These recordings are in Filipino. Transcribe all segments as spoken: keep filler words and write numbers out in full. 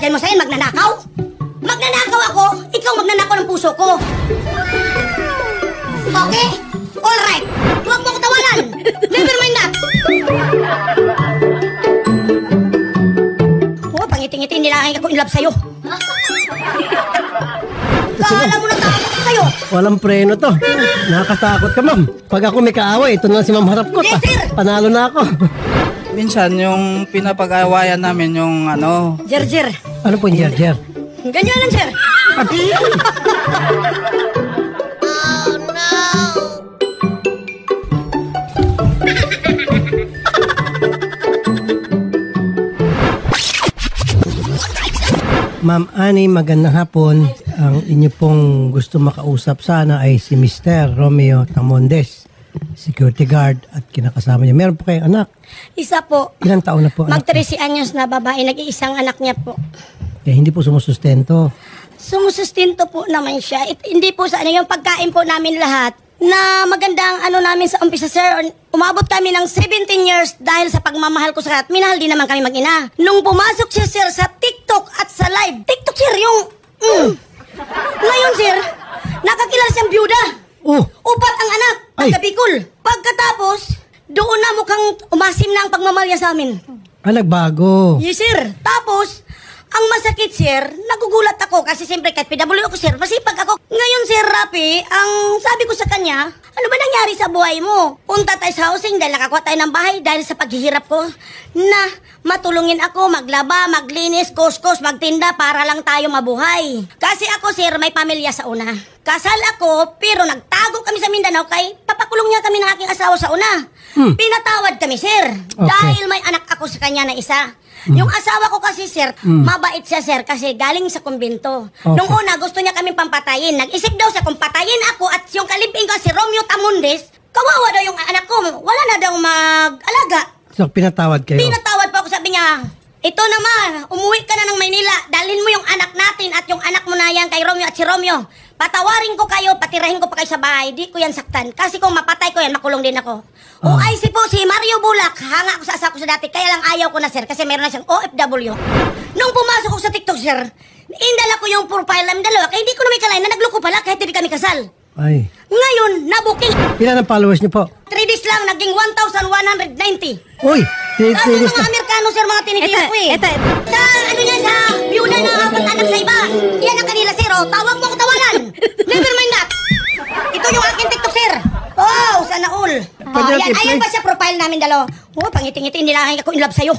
palagay mo sa'yo, magnanakaw? Magnanakaw ako, ikaw magnanakaw ng puso ko. Okay? Alright. Huwag mo ko tawanan. Never mind that. Oh, pangiting-iting nilangin ako in love sa'yo. Kala mo na takot ko sa'yo. Walang preno to. Nakakatakot ka, ma'am. Pag ako may kaaway, ito na si ma'am harap ko. Yes, sir. Panalo na ako. Minsan, yung pinapag-awayan namin yung ano... Jer-jer. Ano po yung jer-jer? Ganyan lang, sir. Ma'am Annie, magandang hapon. Ang inyo pong gusto makausap sana ay si Mister Romeo Tamondes, security guard at kinakasama niya. Meron po kayong anak? Isa po. Ilang taon na po? Mag-tresi anyos na babae, nag-iisang anak niya po. Kaya hindi po sumusustento. Sumusustento po naman siya. It, hindi po sa ano, yung pagkain po namin lahat. Na magandang ano namin sa umpisa, sir. Umabot kami ng seventeen years dahil sa pagmamahal ko sa at minahal din naman kami mag-ina. Nung pumasok siya, sir, sa TikTok at sa live. TikTok, sir, yung... Mm. Ngayon, sir, nakakilala siyang byuda. Oh. Upat ang anak, pagkabikol. Pagkatapos, doon na mukhang umasim na ang pagmamahal niya sa amin. Ah, nagbago. Yes, sir. Tapos, ang masakit, sir, nagugulat ako kasi siyempre kahit P W ako, sir, masipag ako. Ngayon, sir, Rapi, ang sabi ko sa kanya, ano ba nangyari sa buhay mo? Punta tayo sa housing dahil nakakuha tayo ng bahay dahil sa paghihirap ko na matulungin ako, maglaba, maglinis, kuskus, magtinda para lang tayo mabuhay. Kasi ako, sir, may pamilya sa una. Kasal ako, pero nagtago kami sa Mindanao kay papakulong niya kami ng aking asawa sa una. Hmm. Pinatawad kami, sir, okay. Dahil may anak ako sa kanya na isa. Mm. Yung asawa ko kasi, sir, mm. mabait siya, sir, kasi galing sa kumbento. Okay. Nung una, gusto niya kaming pampatayin. Nag-isip daw siya kung patayin ako at yung kalibing ko, si Romeo Tamondes, kawawa daw yung anak ko. Wala na daw mag-alaga. So, pinatawad kayo? Pinatawad po ako, sabi niya, ito naman, umuwi ka na ng Maynila. Dalhin mo yung anak natin at yung anak mo na yan kay Romeo at si Romeo. Patawarin ko kayo, patirahin ko pa kayo sa bahay. Di ko yan saktan. Kasi kung mapatay ko yan, makulong din ako. O Oh. I C po, si Mario Bulak. Hanga ako sa asa ko sa dati. Kaya lang ayaw ko na, sir. Kasi meron na siyang O F W. Nung pumasok ko sa TikTok, sir, indala ko yung profile namin dalawa. Kaya hindi ko na may kalain na nagloko pala kahit hindi kami kasal. Ay. Ngayon, nabuking. Ilan ang followers niyo po? three days lang, naging one thousand one hundred ninety. Uy! Kasi mga Amerikano, sir, mga tinitigil ko eh. Ito, ito. Sa, ano niya, sa byuda na apat anak sa iba. Yan ang kanila, sir, oh. Tawag mo ko tawanan. Never mind that. Ito yung aking TikTok, sir. Oh, sana all. Oh, yan, ayan ba siya profile namin dalawa? Oh, pangiting-iting nilangin ako in love sa'yo.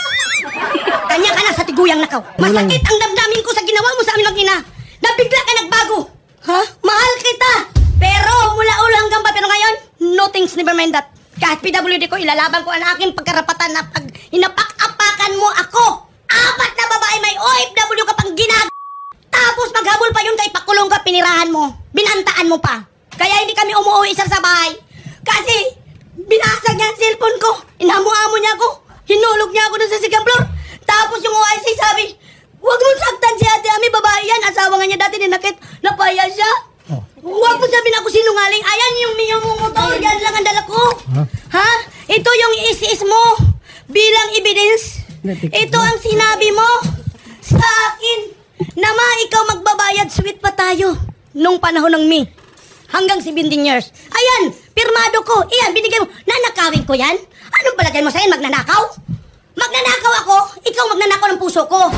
Kanya ka na sa tiguyang nakaw. Masakit ang damdamin ko sa ginawa mo sa amin mag-ina. Nabigla ka nagbago. Ha? Mahal kita. Pero mula ulo hanggang pa, pero ngayon, no thanks, never mind that. Kahit P W D ko, ilalaban ko ang aking pagkarapatan na pag hinapak-apakan mo ako. Apat na babae may O F W ka pang ginag... Tapos maghabol pa yun kay pakulong ka, pinirahan mo. Binantaan mo pa. Kaya hindi kami umuwi sir sa bahay. Kasi binasag niya ang cellphone ko. Inamu-amo niya ako. Hinulog niya ako dun sa second floor. Tapos yung O I C sabi, huwag mong saktan si Ate Ami, babae yan. Asawa nga niya dati ninakit, napaya siya. Oh. Huwag mo sabihin ako sinungaling. Ayan yung miyong motor, yan lang ang dala ko. Huh? Ha? Ito yung is-is mo bilang evidence. Ito ang sinabi mo sa akin na ma, ikaw magbabayad, sweet pa tayo nung panahon ng me. Hanggang seventeen years. Ayan, pirmado ko. Ayan, binigay mo. Nanakawin ko yan? Anong palagay mo sa'yo? Magnanakaw? Magnanakaw ako, ikaw magnanakaw ng puso ko.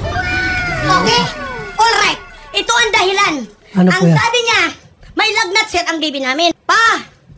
Okay? Alright. Ito ang dahilan. Ano ang sabi niya, may lagnat sir ang baby namin. Pa,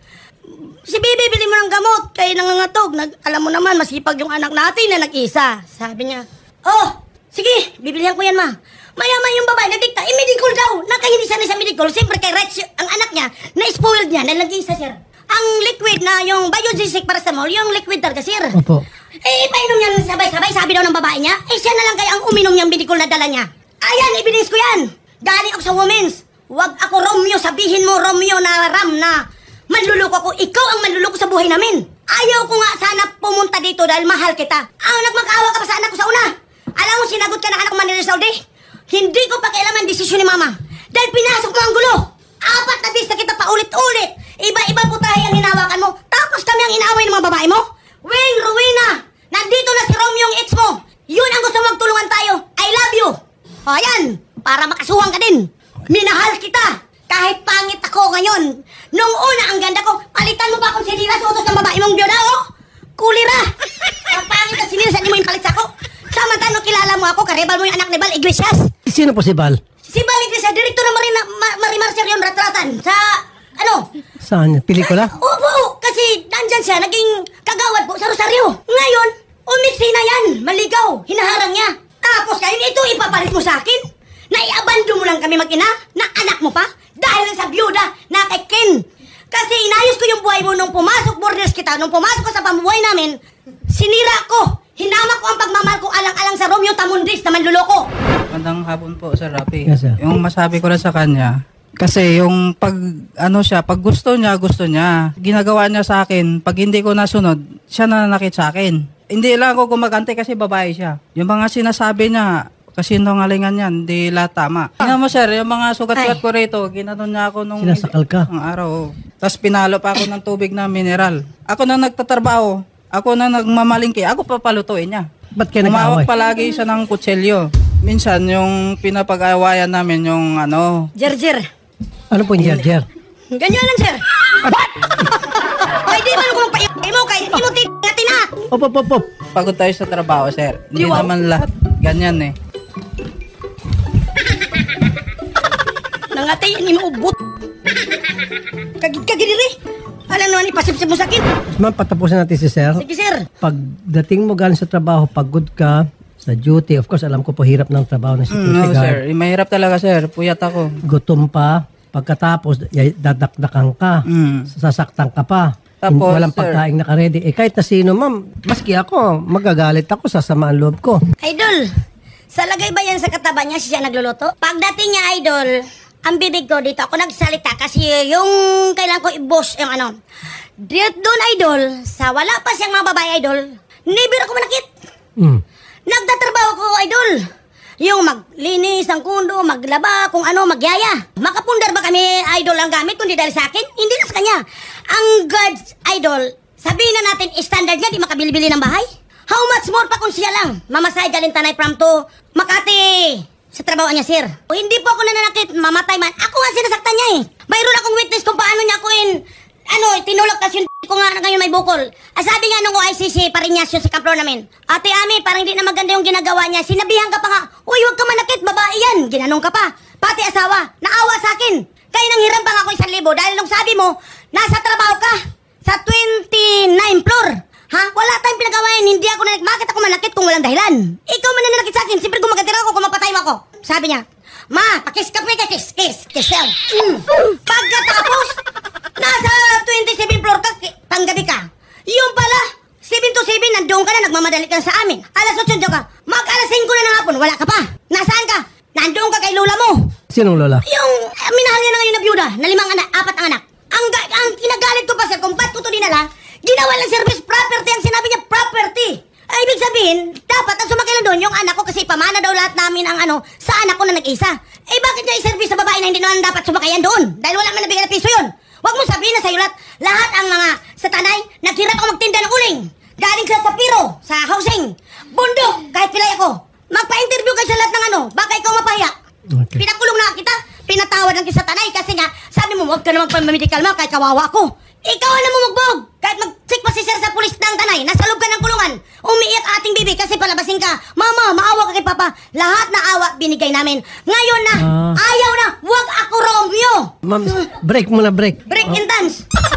si baby bili mo ng gamot kaya nangangatog. Nag, alam mo naman, masipag yung anak natin na nag-isa. Sabi niya, oh, sige, bibilihan ko yan ma. Maya-maya yung babae nagdikta, eh medical daw. Nakahinis na sa medical. Siyempre kay Rex, ang anak niya, na-spoiled niya, na nag-isa sir. Ang liquid na yung biogesic paracetamol, yung liquid talaga sir. Opo. Eh, ipainom niya sabay-sabay, sabi daw ng babae niya. Eh, siya na lang kaya ang uminom niyang medical na dala niya. Ayan, evidence ko yan. Galing ako sa women's. Huwag ako Romeo, sabihin mo Romeo na Ram na manluloko ako. Ikaw ang manluloko sa buhay namin. Ayaw ko nga sana pumunta dito dahil mahal kita. Ang nagmag-awa ka pa sa anak ko sa una. Alam mo, sinagot ka ng anak ko Manila Saudi. Hindi ko pakialaman desisyon ni mama. Dahil pinasok mo ang gulo. Apat na dis na kita paulit-ulit. Iba-iba putahe ang hinawakan mo. Tapos kami ang inaaway ng mga babae mo. Wing, Rowena, nandito na si Romeo ang ex mo. Yun ang gusto magtulungan tayo. I love you. O yan, para makasuhan ka din. Minahal kita. Kahit pangit ako ngayon. Nung una, ang ganda ko, palitan mo pa akong sinira sa utos ng babae mong biyuda, oh! Kulira! Ang pangit na sinira, saan mo yung palit sa ako? Samantala, nung kilala mo ako, karebal mo yung anak ni Bal Iglesias. Sino po si Bal? Si Bal Iglesias, direktor ng Marina, Ma Marimar Sir yung ratratan. Sa, ano? Saan? Pelikula? Opo, kasi nandyan siya, naging kagawad po sa Rosario. Ngayon, umiksi na yan, maligaw, hinaharang niya. Tapos ngayon, ito ipapalit mo sa akin? Naiabando mo lang kami mag-ina? Na anak mo pa? Dahil lang sa byuda na kay Ken. Kasi inayos ko yung buhay mo nung pumasok borders kita, nung pumasok ko sa pamumuhay namin, sinira ko. Hinama ko ang pagmamahal ko alang-alang sa Romeo Tamundis na manluloko. Magandang hapon po, Sir Rafi. Yes, sir. Yung masabi ko lang sa kanya, kasi yung pag, ano siya, pag gusto niya, gusto niya. Ginagawa niya sa akin, pag hindi ko nasunod, siya nananakit sa akin. Hindi lang ako gumagante kasi babae siya. Yung mga sinasabi niya, kasi nungalingan yan, hindi lahat tama. Tingnan mo, sir, yung mga sugat-sugat ko rito, ginanon niya ako nung Sinasakal ka? ang araw. Tapos pinalo pa ako ng tubig na mineral. Ako na nagtatrabaho, ako na nagmamalingki, ako papalutuin niya. Ba't kayo Umawak nag-away? palagi siya ng kutselyo. Minsan, yung pinapag-awayan namin, yung ano, Jerjer. Ano po yung Jer-Jer? Ganyan lang, sir. Ay, di man ako magpa-i mo, kaya hindi mo tingnatin na. Op, op, op, op. pagod tayo sa trabaho, sir. Hindi Wow. naman lahat ganyan eh. Nangatay, hindi mo ubot. Kagid-kagidiri. Alam naman, ipasipsip mo sa akin. Ma'am, patapusin natin si Sir. Sige, sir. Pagdating mo galing sa trabaho, pagod ka sa duty, of course, alam ko po hirap ng trabaho ng Mm, security no, guard. sir. Eh, mahirap talaga, sir. Puyat ako. Gutom pa, pagkatapos, y- dadakdakan ka, Mm. sasaktan ka pa. Tapos, walang sir, pagkain nakaredy. Eh, kahit na sino, ma'am, maski ako, magagalit ako, sasama ang loob ko. Idol, sa lagay ba yan sa kataba niya siya nagluluto? Pagdating niya, idol, ang bibig ko dito, ako nagsalita kasi yung kailangan ko i-boss yung ano. Dito doon, idol, sa wala pa siyang mga babae, idol, never ako manakit. Mm. Nagtatrabaho ko, idol. Yung maglinis ng kundo, maglaba, kung ano, magyaya. Makapundar ba kami, idol, ang gamit, kundi dahil sa akin? Hindi na sa kanya. Ang God's idol, sabihin na natin, standard niya, di makabili-bili ng bahay? How much more pa kung siya lang? Mamasay galing Tanay from to Makati sa trabaho niya, sir. O hindi po ako nananakit, mamatay man. Ako nga sinasaktan niya eh. Mayroon akong witness kung paano niya ako in, ano, tinulak kasi yung ko nga ngayon may bukol. Ah, sabi nga nung O I C C, Parinyasyo sa kampro namin, Ate Ami, parang hindi na maganda yung ginagawa niya. Sinabihan ka pa nga, uy, huwag ka manakit, babae yan. Ginanong ka pa. Pati asawa, naawa sa akin. Kaya nang hiram pa nga ako isang libo dahil nung sabi mo, nasa trabaho ka sa twenty-ninth floor. Ha? Wala tayong pinagawain. Hindi ako nanakit. Bakit ako manakit kung walang dahilan? Ikaw man nanakit sa akin. Siyempre gumagatira ako kung mapatay mo ako. Sabi niya, Ma, pakis ka pa ka, kiss, kiss, kiss, kiss. Mm. Pagkatapos, nasa twenty-seventh floor ka, ki- panggabi ka. Yung pala, seven to seven, nandoon ka na, nagmamadali ka na sa amin. Alas eight ka, mag-alas five na ng hapon, wala ka pa. Nasaan ka? Nandoon ka kay lola mo. Sinong lola? Yung eh, minahal niya na ngayon na byuda, na limang anak, apat ang anak. Ang, ga- ang kinagalit ko pa, sir, kung ba't ko ito dinala, ginawa lang service property, ang sinabi niya property. Ay, ibig sabihin, dapat ang sumakay lang doon yung anak ko kasi pamana daw lahat namin ang ano, sa anak ko na nag-isa. Eh, bakit niya i-service sa babae na hindi naman dapat sumakayan doon? Dahil wala man nabigyan na piso yun. Huwag mo sabihin na sa'yo lahat, lahat ang mga sa Tanay, naghirap ako magtinda ng uling. Galing sa Sapiro, sa housing, bundok, kahit pilay ako. Magpa-interview kayo sa lahat ng ano, baka ikaw mapahiya. Okay. Pinakulong na kita, pinatawad lang kita sa Tanay kasi nga, sabi mo, huwag ka na magpamedical mo, kahit kawawa ako. Ikaw na mo magbog! Kahit mag-check pa si sir sa pulis ng Tanay, nasa loob ka ng kulungan, umiiyak ating bibi kasi palabasin ka. Mama, maawa ka kay Papa. Lahat na awa binigay namin. Ngayon na, Ah. ayaw na, huwag ako Romeo! Ma'am, break muna, break. Break and dance!